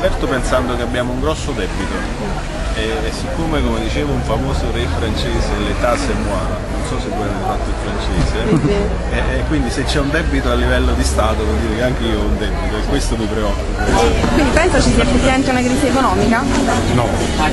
aperto pensando che abbiamo un grosso debito e siccome, come diceva un famoso re francese, l'état c'est moi, non so se voi avete fatto il francese, e quindi se c'è un debito a livello di Stato vuol dire che anche io ho un debito e questo mi preoccupa. Quindi pensa ci sia effettivamente una crisi economica? No,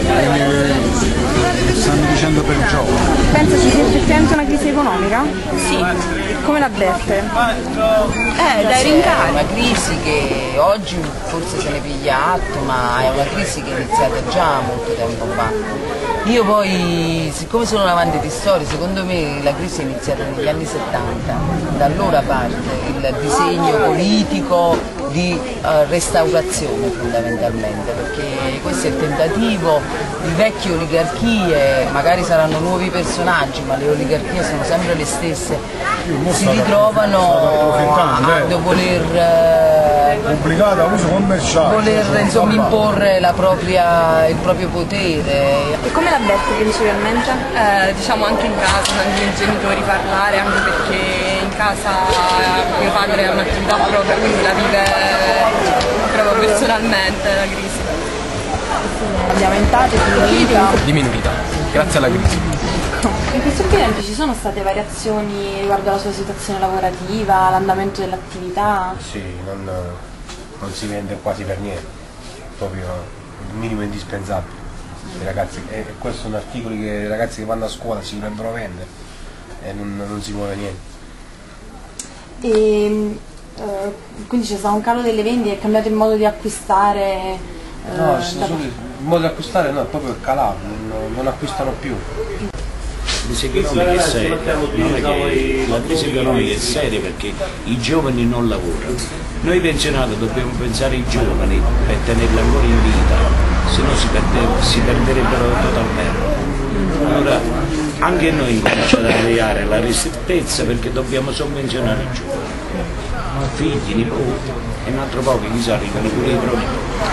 stanno dicendo per gioco. Pensa ci sia effettivamente una crisi economica? Sì. Come l'avverte? Dai rincari. Una crisi che oggi forse se ne piglia atto, ma è una crisi che è iniziata già molto tempo fa. Io poi, siccome sono un amante di storia, secondo me la crisi è iniziata negli anni 70, da allora parte il disegno politico di restaurazione fondamentalmente, perché questo è il tentativo di vecchie oligarchie, magari saranno nuovi personaggi, ma le oligarchie sono sempre le stesse, si ritrovano a voler insomma, imporre il proprio potere. E come l'avverte principalmente? Diciamo anche in casa, con i miei genitori parlare, anche perché in casa mio padre ha un'attività propria, quindi la vive proprio personalmente la crisi. Abbiamo aumentate, Diminuita, grazie alla crisi. In questi ultimi tempi ci sono state variazioni riguardo alla sua situazione lavorativa, l'andamento dell'attività? Sì, non si vende quasi per niente, proprio il minimo indispensabile. I ragazzi, e questo sono articoli che i ragazzi che vanno a scuola si dovrebbero vendere e non si muove niente. Quindi c'è stato un calo delle vendite, è cambiato il modo di acquistare? No, il modo di acquistare no, è proprio calato, non acquistano più. La crisi economica è seria, non è che la crisi economica è seria perché i giovani non lavorano. Noi pensionati dobbiamo pensare ai giovani per tenerli ancora in vita, se no si perderebbero totalmente. Allora anche noi incominciamo ad avviare la ristrettezza perché dobbiamo sovvenzionare i giovani, figli, nipoti, e un altro po' che chissà arrivano pure i pronipoti.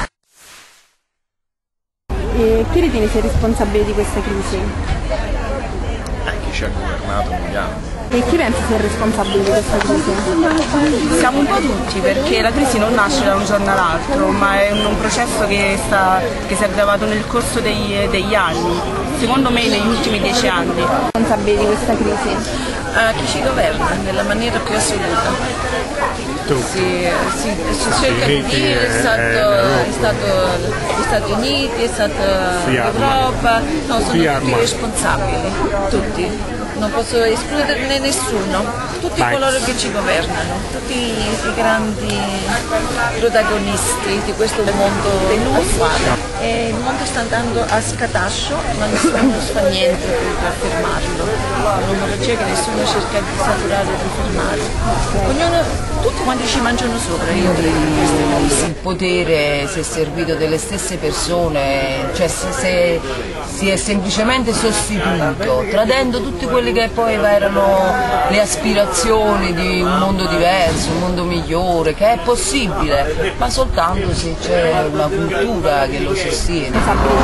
E chi ritieni sia responsabile di questa crisi? Chi ci ha governato negli anni. E chi pensa sia responsabile di questa crisi? Siamo un po' tutti, perché la crisi non nasce da un giorno all'altro, ma è un processo che si è aggravato nel corso degli anni, secondo me negli ultimi 10 anni. Responsabile di questa crisi? Chi ci governa nella maniera più assoluta. Si cerca di dire, è stato gli Stati Uniti, è stata l'Europa, no, sono tutti responsabili, tutti. Non posso escluderne nessuno, tutti coloro che ci governano, tutti i grandi protagonisti di questo mondo attuale. E il mondo sta andando a scatascio, ma nessuno fa niente per fermarlo. È un'omologia che nessuno cerca di saturare o di fermare. Tutti quanti ci mangiano sopra, io credo. Il potere si è servito delle stesse persone, cioè si è semplicemente sostituito, tradendo tutte quelle che poi erano le aspirazioni di un mondo diverso, un mondo migliore, che è possibile, ma soltanto se c'è una cultura che lo sostiene.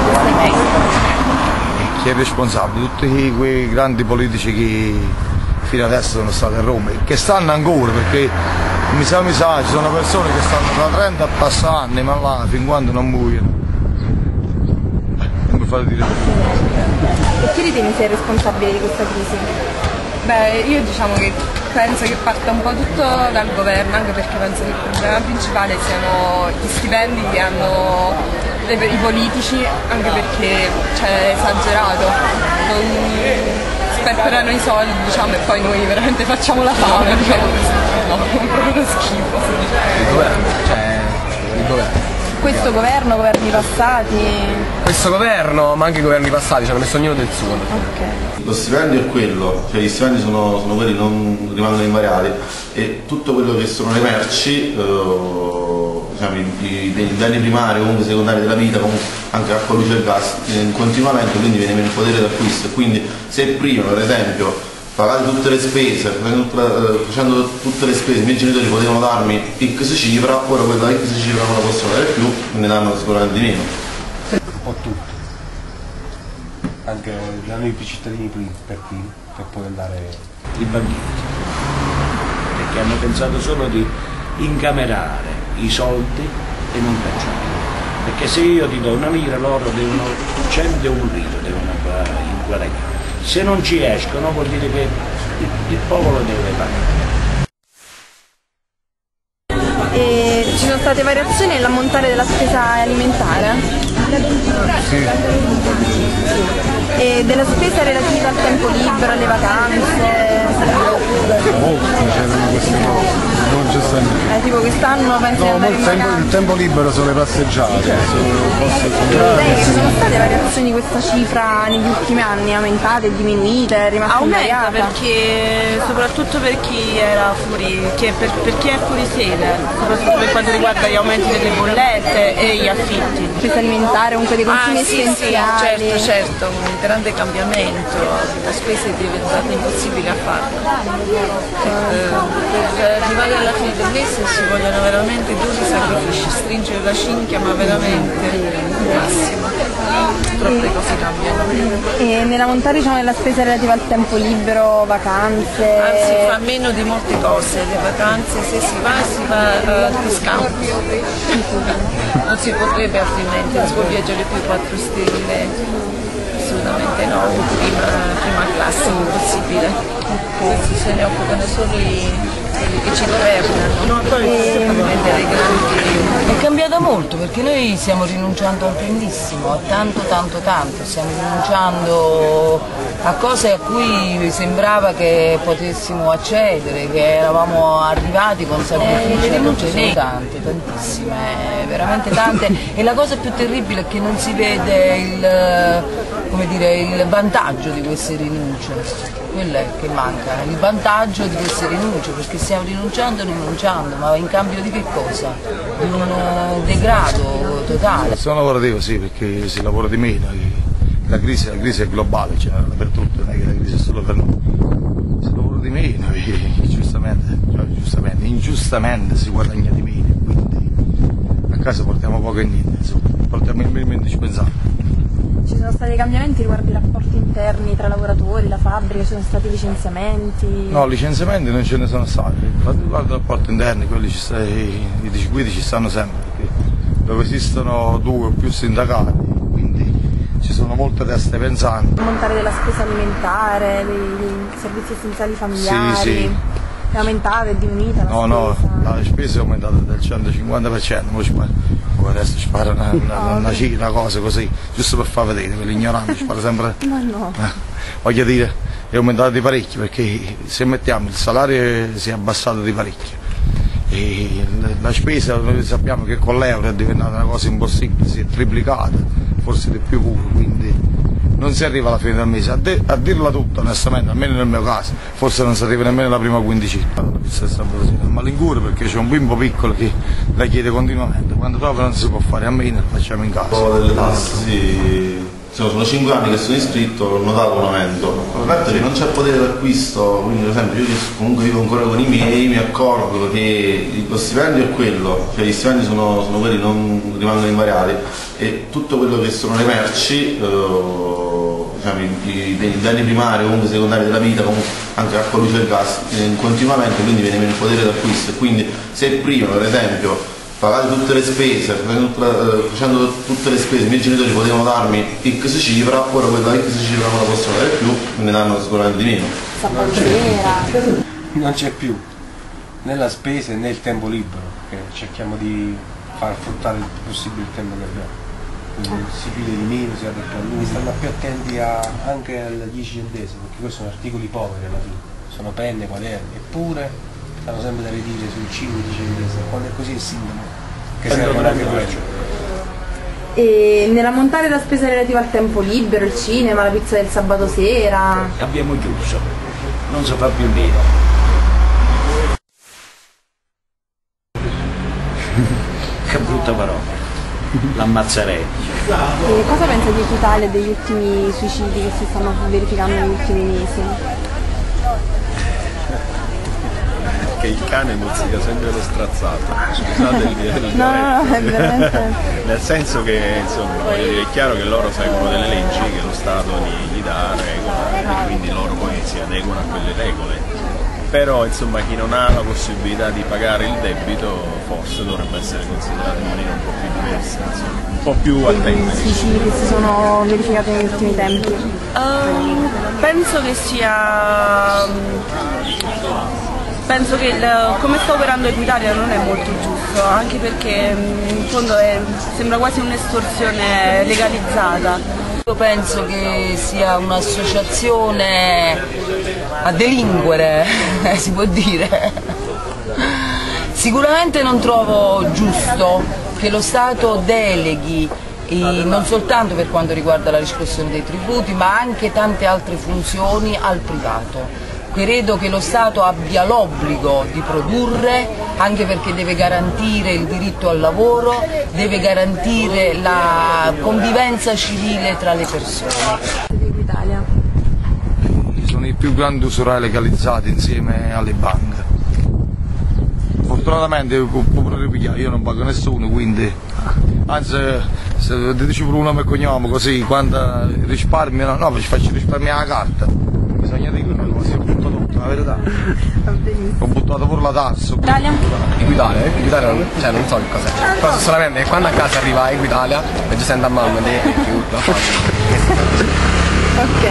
Chi è responsabile? Tutti quei grandi politici che fino adesso sono stati a Roma e che stanno ancora, perché mi sa ci sono persone che stanno da 30 a passare anni, ma là fin quando non muoiono. Non mi fate dire. E chi ritieni sia responsabile di questa crisi? Beh, io diciamo che penso che parta un po' tutto dal governo, anche perché penso che il problema principale siano gli stipendi che hanno i politici, anche perché è esagerato. Sperperano i soldi, diciamo, e poi noi veramente facciamo la fame, diciamo così. No, è proprio uno schifo. Il governo. Questo governo, governi passati? Questo governo, ma anche i governi passati, ci hanno messo ognuno del suo. Lo stipendio è quello, cioè gli stipendi sono quelli, non rimangono invariati, e tutto quello che sono le merci, diciamo, i beni primari o comunque secondari della vita, comunque anche acqua, luce e gas, continuamente, quindi viene meno il potere d'acquisto. Quindi se prima, per esempio, pagate tutte le spese, facendo tutte le spese, i miei genitori potevano darmi X cifra, ora quella X cifra non la possono dare più, ne danno sicuramente di meno. Un po' tutti, anche danno i cittadini per poi andare. I banchieri, perché hanno pensato solo di incamerare i soldi e non pensare. perché se io ti do una lira loro devono 100 e un liro devono guadagnare. Se non ci escono vuol dire che il popolo deve pagare. E ci sono state variazioni nell'ammontare della spesa alimentare? Sì. E della spesa relativa al tempo libero, alle vacanze? Molti c'erano queste cose, non giustamente. Tipo quest'anno penso di No, andare in vacanza? il tempo libero sono le passeggiate, Lei che ci sono state variazioni di questa cifra negli ultimi anni? Aumentate, diminuite, è rimasta Aumenta invariata? perché soprattutto per chi era fuori, per chi è fuori sede, soprattutto per quanto riguarda gli aumenti delle bollette e gli affitti. Spesa alimentare, comunque dei consumi Sì, essenziali. certo, un grande cambiamento, la spesa è diventata impossibile a farla. Per arrivare alla fine del mese si vogliono veramente duri sacrifici, stringere la cinghia ma veramente il massimo. Troppe cose cambiano. E nell'ammontare diciamo della spesa relativa al tempo libero, vacanze? Anzi fa meno di molte cose, le vacanze se si va al discount. Non si potrebbe altrimenti, non si può viaggiare più 4 stelle, assolutamente no, prima classe impossibile. Questi se ne occupano solo quelli che ci governano. È cambiato molto perché noi stiamo rinunciando al grandissimo, a tanto, stiamo rinunciando a cose a cui sembrava che potessimo accedere, che eravamo arrivati con sacrifici, non ce ne tante, tantissime, veramente tante, e la cosa più terribile è che non si vede il vantaggio di queste rinunce. Quello è che manca, il vantaggio di queste rinunce, perché stiamo rinunciando, ma in cambio di che cosa? Di un degrado totale. Sono lavorativo sì, perché si lavora di meno, la crisi è globale, cioè dappertutto, non è che la crisi è solo per noi. Si lavora di meno e ingiustamente si guadagna di meno, quindi a casa portiamo poco e niente, insomma, portiamo il minimo indispensabile. Ci sono stati cambiamenti riguardo i rapporti interni tra lavoratori, la fabbrica, ci sono stati licenziamenti? No, licenziamenti non ce ne sono stati, riguardo i rapporti interni, quelli i disguidi ci stanno sempre, perché dove esistono 2 o più sindacati, quindi ci sono molte teste pensanti. Aumentare della spesa alimentare, dei servizi essenziali familiari? Sì. È aumentata, è diminuita la spesa? No, la spesa è aumentata del 150%, adesso ci pare una cosa così, giusto per far vedere, per l'ignorante ci pare sempre. No. Voglio dire, è aumentato di parecchio, perché se mettiamo il salario si è abbassato di parecchio. E la spesa noi sappiamo che con l'euro è diventata una cosa impossibile, si è triplicata, forse di più pure, quindi non si arriva alla fine del mese. A dirla tutta onestamente, almeno nel mio caso, forse non si arriva nemmeno alla prima quindicina. A malincuore perché c'è un bimbo piccolo che la chiede continuamente, quando proprio non si può fare a meno la facciamo in casa. Delle tasse, sì. Sono 5 anni che sono iscritto, ho notato un aumento. Il fatto è che non c'è potere d'acquisto, quindi per esempio io che comunque vivo ancora con i miei, mi accorgo che lo stipendio è quello, cioè gli stipendi sono quelli, non rimangono invariati, e tutto quello che sono le merci, diciamo, i beni primari o comunque secondari della vita, comunque anche acqua, luce e gas, continuamente, quindi viene meno il potere d'acquisto. E quindi se prima per esempio pagate tutte le spese, facendo tutte le spese, i miei genitori potevano darmi X cifra, ora quella X cifra non la possono dare più, me ne danno sicuramente di meno. Non c'è più né la spesa né il tempo libero, perché cerchiamo di far fruttare il più possibile il tempo che abbiamo. Quindi si piglia di meno, si apre più a lungo, stanno più attenti anche al 10 centesimi, perché questi sono articoli poveri alla fine, sono penne, quaderni, eppure stanno sempre da ridire sui 5 centesimi, quando è così è sintomo che servono anche quello. E nell'ammontare la spesa relativa al tempo libero, il cinema, la pizza del sabato sera? Abbiamo chiuso, non si fa più niente. Che brutta parola, l'ammazzerei. E cosa pensa di totale degli ultimi suicidi che si stanno verificando negli ultimi mesi? Che il cane mozzica sempre lo strazzato, scusate il No, è veramente. Nel senso che insomma, voglio dire, è chiaro che loro seguono delle leggi che lo Stato gli dà, regola, e quindi loro poi si adeguano a quelle regole. Però insomma chi non ha la possibilità di pagare il debito forse dovrebbe essere considerato in maniera un po' più diversa. Insomma. po' più attente. Difficili che si sono verificati negli ultimi tempi? Penso che sia... Penso che come sta operando Equitalia non è molto giusto, anche perché in fondo sembra quasi un'estorsione legalizzata. Io penso che sia un'associazione a delinquere, si può dire. Sicuramente non trovo giusto che lo Stato deleghi, non soltanto per quanto riguarda la riscossione dei tributi, ma anche tante altre funzioni al privato. Credo che lo Stato abbia l'obbligo di produrre, anche perché deve garantire il diritto al lavoro, deve garantire la convivenza civile tra le persone. Sono i più grandi usurai legalizzati insieme alle banche. Fortunatamente pure ripigliare, io non pago nessuno, quindi anzi se dici pure un nome e cognome così quando risparmiano, no, ci faccio risparmiare la carta. Bisogna dire una cosa, ho buttato tutto, la verità. Ho buttato pure la tassa. Equitalia, cioè non so che cos'è. Però solamente che quando a casa arriva Equitalia e già sento a mamma di più la faccio. Ok.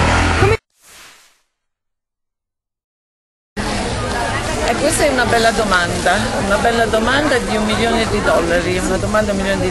Questa è una bella domanda di $1 milione, una domanda $1 milione.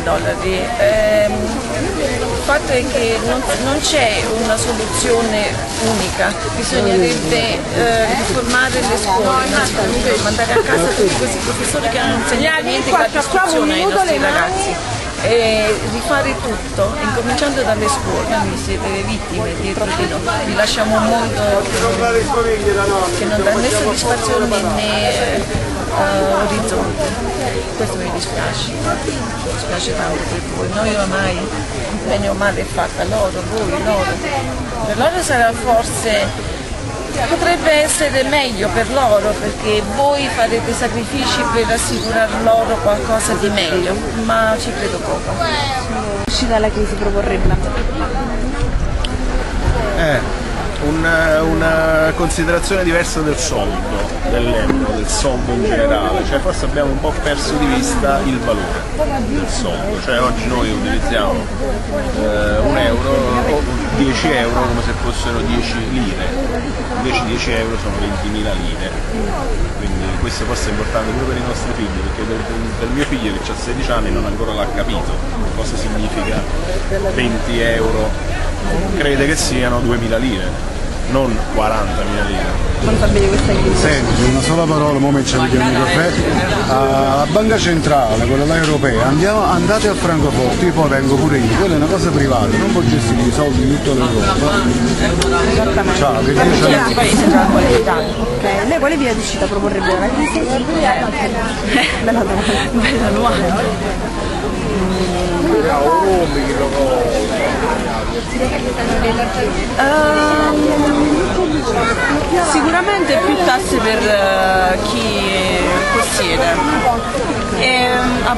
Il fatto è che non c'è una soluzione unica, bisognerebbe riformare le scuole, innanzitutto mandare a casa tutti questi professori che hanno insegnato niente che la istruzione ai nostri ragazzi. E rifare tutto, incominciando dalle scuole. Quindi siete le vittime dietro di noi, vi lasciamo un mondo che non dà né soddisfazioni né orizzonti. Questo mi dispiace tanto per voi. Noi ormai, bene o male, è fatta loro, voi, loro. Per loro sarà forse... Potrebbe essere meglio per loro perché voi farete sacrifici per assicurare loro qualcosa di meglio, ma ci credo poco. Uscita dalla crisi proporrebbe? Una considerazione diversa del soldo, dell'euro, del soldo in generale, cioè forse abbiamo un po' perso di vista il valore del soldo, cioè oggi noi utilizziamo €1 o 10 euro come se fossero 10 lire, invece 10 euro sono 20.000 lire, quindi questo forse è importante pure per i nostri figli, perché per mio figlio che ha 16 anni non ancora l'ha capito cosa significa 20 euro, crede che siano 2.000 lire. Non 40.000 lire. Quanto bene questa crisi? Senti, una sola parola, mo ci vediamo il caffè. La banca centrale, quella là europea, andate a Francoforte, io poi vengo pure io, quella è una cosa privata, non può gestire i soldi di tutta l'Europa. Esattamente. Ciao, che dice? Paese già qualificato. Ok, lei quale via d'uscita proporrebbe alla crisi? Bella domanda. Bella domanda. Sicuramente più tasse per chi possiede e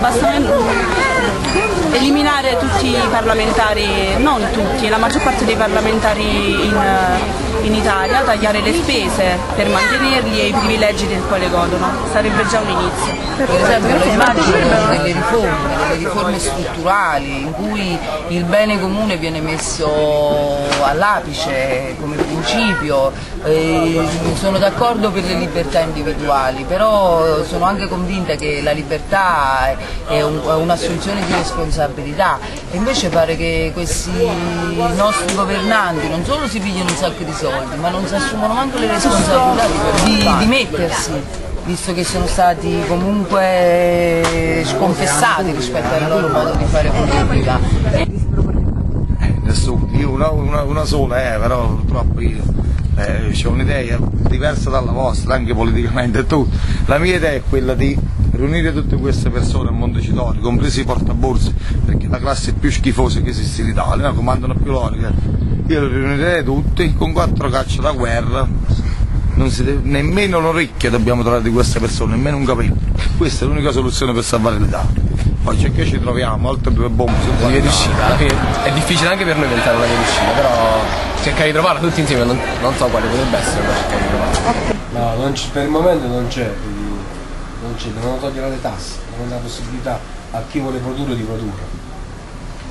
eliminare tutti i parlamentari, non tutti, la maggior parte dei parlamentari in Italia, tagliare le spese per mantenerli e i privilegi del quale godono, sarebbe già un inizio. Per esempio le immagini delle riforme strutturali in cui il bene comune viene messo all'apice come principio, sono d'accordo per le libertà individuali, però sono anche convinta che la libertà è un'assunzione di responsabilità e invece pare che questi nostri governanti non solo si pigliano un sacco di soldi, ma non si assumono manco le responsabilità di mettersi, visto che sono stati comunque sconfessati rispetto al loro modo di fare politica. Nessuno, io una sola, però purtroppo io ho un'idea diversa dalla vostra, anche politicamente e tutto. La mia idea è quella di riunire tutte queste persone a Montecitorio, compresi i portaborse, perché la classe più schifosa che esiste in Italia, no? Comandano più loro. Io li riunirei tutti con 4 cacce da guerra, nemmeno l'orecchio dobbiamo trovare di queste persone, nemmeno un capello. Questa è l'unica soluzione per salvare l'Italia. Poi c'è che ci troviamo, altre 2 bombe. Una via d'uscita, alla fine è difficile anche per noi pensare una via d'uscita, però cercare di trovarla tutti insieme, non so quale potrebbe essere, ma cercare di trovarla. No, per il momento non c'è, devono togliere le tasse, non dare la possibilità a chi vuole produrre di produrre.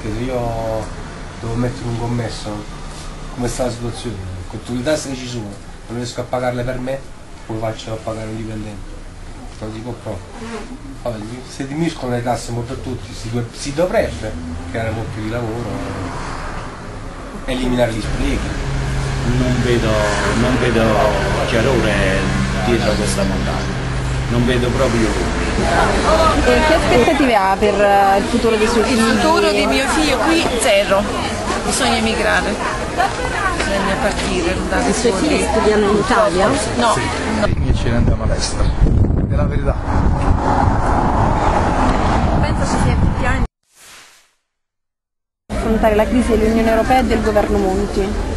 perché se io devo mettere un commesso, come sta la situazione? Con tutte le tasse che ci sono, non riesco a pagarle per me, poi faccio a pagare un dipendente. Non si può proprio. Vabbè, se diminuiscono le tasse un po' per tutti, si dovrebbe creare un po' più di lavoro, eliminare gli sprechi. Non vedo chiarore dietro questa montagna, non vedo proprio. E che aspettative ha per il futuro dei suoi figli? Il futuro di mio figlio qui zero, bisogna emigrare, bisogna partire. I suoi figli studiano in Italia? No. Che ce ne andiamo all'estero, è la verità. Penso ci sia effettivamente affrontare la crisi dell'Unione Europea e del governo Monti.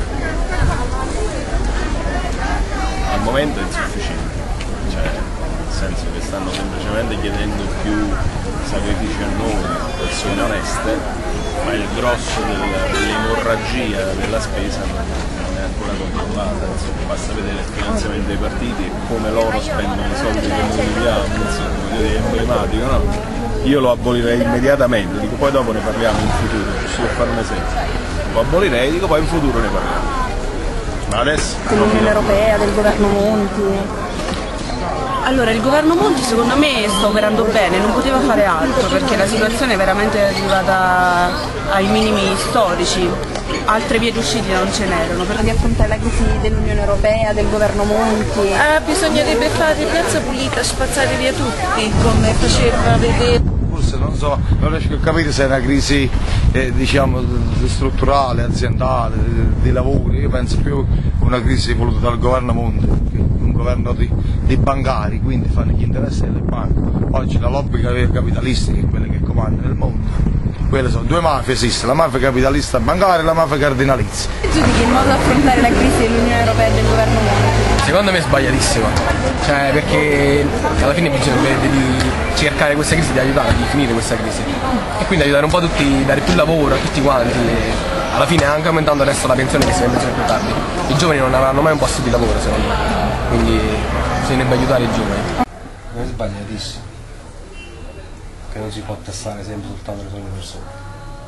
Al momento è insufficiente, cioè nel senso che stanno semplicemente chiedendo più sacrifici a noi, persone oneste, ma il grosso dell'emorragia della spesa non è ancora controllata, insomma, basta vedere il finanziamento dei partiti e come loro spendono i soldi che noi viviamo, insomma, è emblematico, no? Io lo abolirei immediatamente, dico poi dopo ne parliamo in futuro, giusto per fare un esempio. Lo abolirei, dico poi in futuro ne parliamo. Ma adesso dell'Unione Europea, del governo Monti. Allora, il governo Monti secondo me sta operando bene, non poteva fare altro perché la situazione è veramente arrivata ai minimi storici, altre vie d'uscita non ce n'erano. Per di affrontare la crisi dell'Unione Europea, del governo Monti. Bisognerebbe fare piazza pulita, spazzare via tutti, come faceva vedere. Forse non so, non riesco a capire se è una crisi diciamo strutturale, aziendale, di lavoro. Io penso più una crisi voluta dal governo Monti, un governo di bancari, quindi fanno gli interessi delle banche. Oggi la lobby capitalistica è quella che comanda nel mondo. Quelle sono due mafie, esiste la mafia capitalista bancaria e la mafia cardinalizia. Giudichi il modo di affrontare la crisi dell'Unione Europea e del governo Monti? Secondo me è sbagliatissimo, cioè perché alla fine bisognerebbe di cercare questa crisi, di aiutare, di finire questa crisi e quindi aiutare un po' tutti, dare più lavoro a tutti quanti e alla fine anche aumentando adesso la pensione che si vede sempre più tardi. I giovani non avranno mai un posto di lavoro secondo me, quindi bisognerebbe aiutare i giovani. Non è sbagliatissimo, che non si può tassare sempre soltanto le solite persone.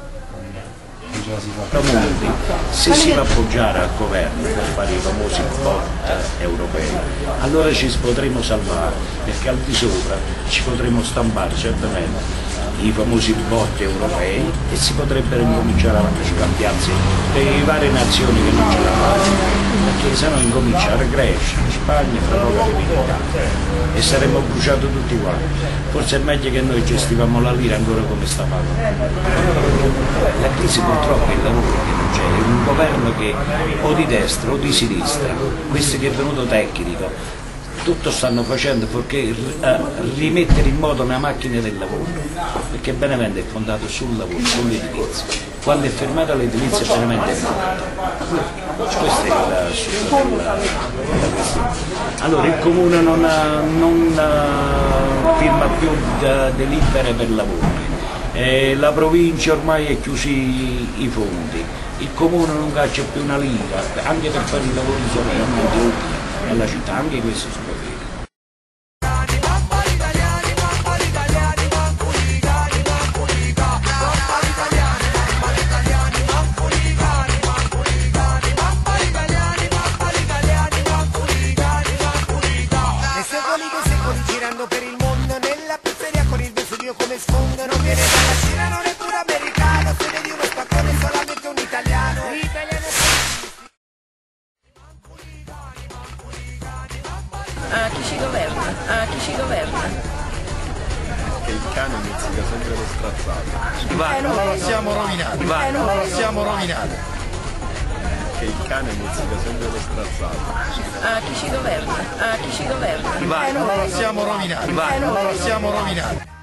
Monti, se si va a appoggiare al governo per fare i famosi bot europei, allora ci potremo salvare, perché al di sopra ci potremo stampare certamente i famosi bot europei e si potrebbero incominciare a scambiarsi le varie nazioni che non ce la fanno, perché se no incominciare Grecia, Spagna, fra poco e saremmo bruciati tutti quanti. Forse è meglio che noi gestivamo la lira ancora come stavamo. La crisi purtroppo è il lavoro che non c'è, è un governo che o di destra o di sinistra, questo che è venuto tecnico, tutto stanno facendo perché rimettere in moto una macchina del lavoro, perché Benevento è fondato sul lavoro, sull'edilizia. Quando è fermata l'edilizia Benevento è morta. Questa è la questione. Allora il comune non firma più delibere per lavori. La provincia ormai è chiusi i fondi, il comune non caccia più una lira, anche per fare i lavori solamente utili alla città, anche questo si può dire. E secoli che secoli girando per il mondo, nella pizzeria con il Vesuvio come sfondo, non viene dalla Cina, non è pure americano, se vedi uno spaccone solamente un italiano. Chi ci governa? Chi ci governa? Che il cane mozzica sempre lo strazzato. Allora siamo rovinati, allora siamo rovinati. Che il cane mozzica sempre lo strazzato. Chi ci governa? Chi ci governa? Allora siamo rovinati, allora siamo rovinati.